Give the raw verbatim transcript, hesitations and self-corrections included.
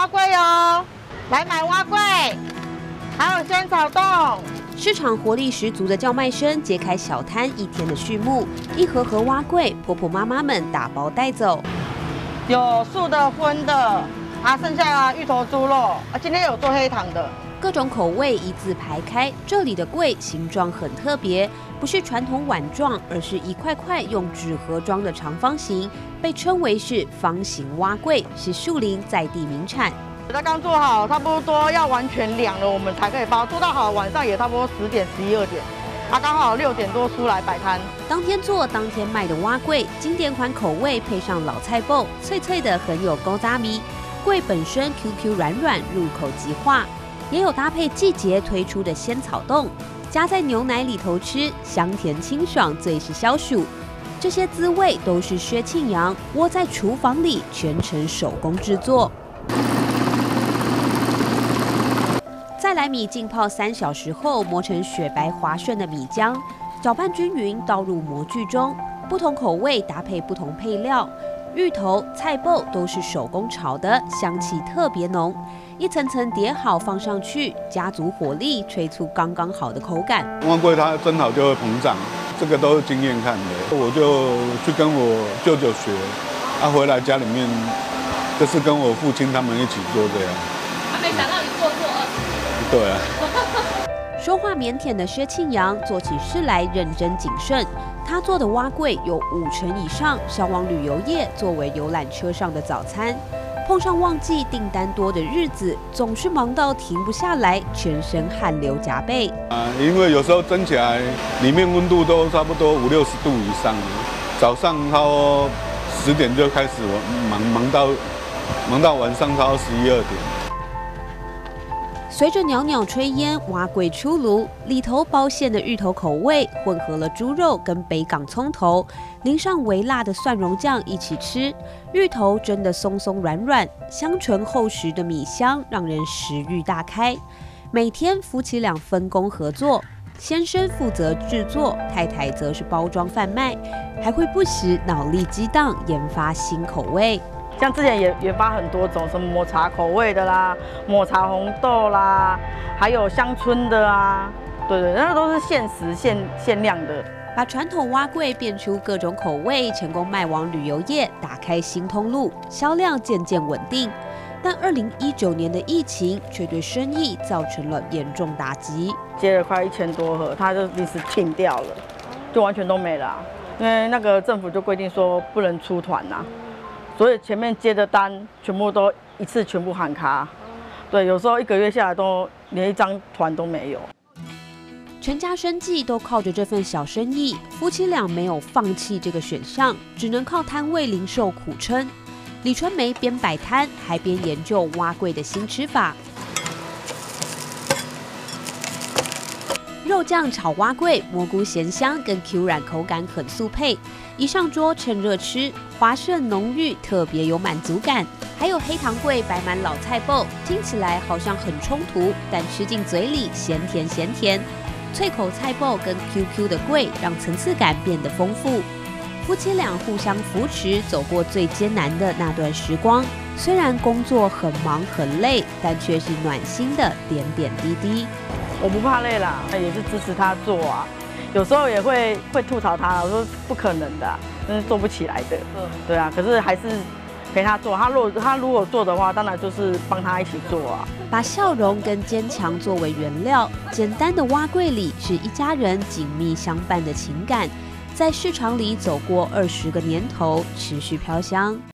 蛙柜哦，来买蛙柜，还有仙草冻。 市场活力十足的叫卖声揭开小摊一天的序幕，一盒盒蛙柜，婆婆妈妈们打包带走。 有素的、荤的，啊，剩下芋头猪肉，啊，今天有做黑糖的。 各种口味一字排开，这里的柜形状很特别，不是传统碗状，而是一块块用纸盒装的长方形，被称为是方形蛙柜，是树林在地名产。 它刚做好，差不多要完全凉了，我们才可以包。做到好，晚上也差不多十点、十一二点，啊，刚好六点多出来摆摊。 当天做当天卖的蛙柜，经典款口味配上老菜脯，脆脆的很有勾搭咪。柜本身 Q Q 软软，入口即化。 也有搭配季节推出的仙草冻，加在牛奶里头吃，香甜清爽，最是消暑。这些滋味都是薛庆阳窝在厨房里全程手工制作。再来米浸泡三小时后，磨成雪白滑顺的米浆，搅拌均匀，倒入模具中。不同口味搭配不同配料，芋头、菜脯都是手工炒的，香气特别浓。 一层层叠好放上去，加足火力吹出刚刚好的口感。 蛙柜它蒸好就会膨胀，这个都是经验看的。我就去跟我舅舅学，啊，回来家里面就是跟我父亲他们一起做这样。 还没想到你做做二十年。 对啊。 说话腼腆的薛庆阳做起事来认真谨慎。他做的蛙柜有五成以上销往旅游业，作为游览车上的早餐。 碰上旺季订单多的日子，总是忙到停不下来，全身汗流浃背。 啊，因为有时候蒸起来，里面温度都差不多五六十度以上。早上到十点就开始忙，忙到忙到晚上到十一二点。 随着袅袅炊烟，蛙柜出炉，里头包馅的芋头口味混合了猪肉跟北港葱头，淋上微辣的蒜蓉酱一起吃。芋头真的松松软软，香醇厚实的米香让人食欲大开。每天夫妻俩分工合作，先生负责制作，太太则是包装贩卖，还会不时脑力激荡研发新口味。 像之前也研发很多种，什么抹茶口味的啦，抹茶红豆啦，还有乡村的啊，对对，那都是限时限限量的。 把传统蛙柜变出各种口味，成功卖往旅游业，打开新通路，销量渐渐稳定。但二零一九年的疫情却对生意造成了严重打击， 接了快一千多盒，它就临时停掉了，就完全都没了、啊，因为那个政府就规定说不能出团呐、啊。 所以前面接的单全部都一次全部喊卡，对，有时候一个月下来都连一张团都没有。 全家生计都靠着这份小生意，夫妻俩没有放弃这个选项，只能靠摊位零售苦撑。李春梅边摆摊还边研究蛙柜的新吃法。 肉酱炒蛙柜，蘑菇咸香跟 Q 软口感很速配，一上桌趁热吃，滑顺浓郁，特别有满足感。还有黑糖柜摆满老菜脯，听起来好像很冲突，但吃进嘴里咸甜咸甜。脆口菜脯跟 Q Q 的柜，让层次感变得丰富。夫妻俩互相扶持，走过最艰难的那段时光。虽然工作很忙很累，但却是暖心的点点滴滴。 我不怕累啦，也是支持他做啊。有时候也会会吐槽他，我说不可能的、啊，真是做不起来的。嗯，对啊，可是还是陪他做。他如果他如果做的话，当然就是帮他一起做啊。 把笑容跟坚强作为原料，简单的蛙柜里是一家人紧密相伴的情感，在市场里走过二十个年头，持续飘香。